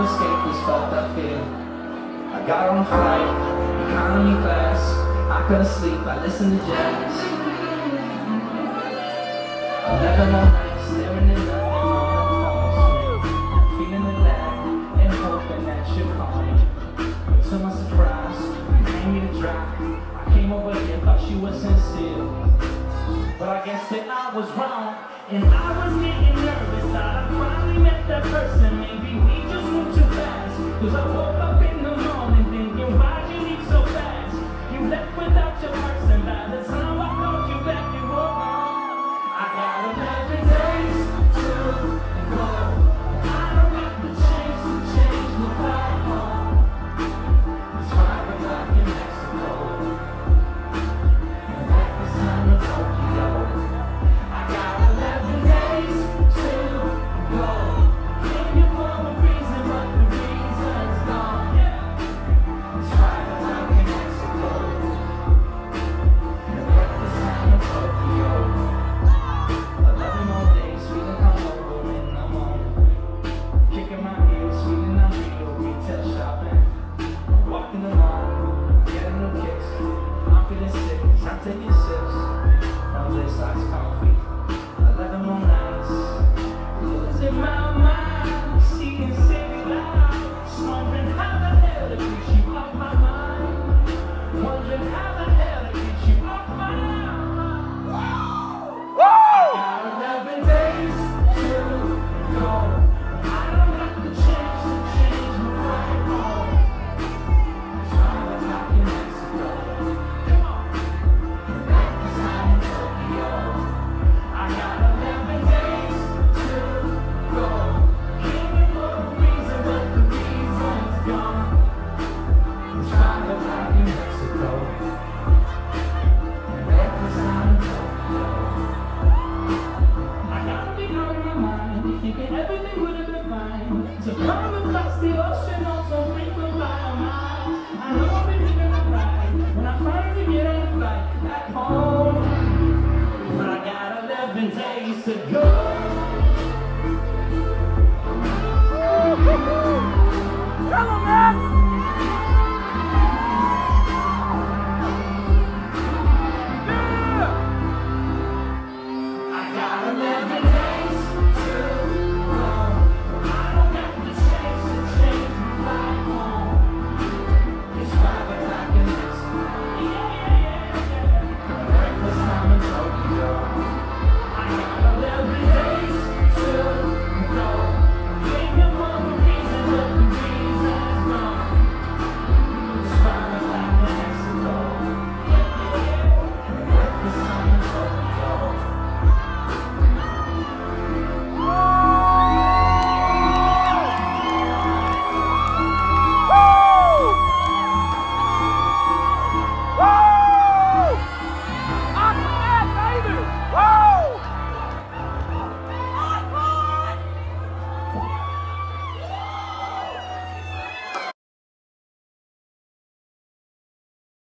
escape this fucked up feeling. I got on a flight, economy class. I couldn't sleep, I listened to jazz. 11 more nights, staring at nothing on the phone screen. Feeling the lag and hoping that you'll call me. But to my surprise, you came me to drive. I came over here, thought she was sincere. But I guess that I was wrong, and I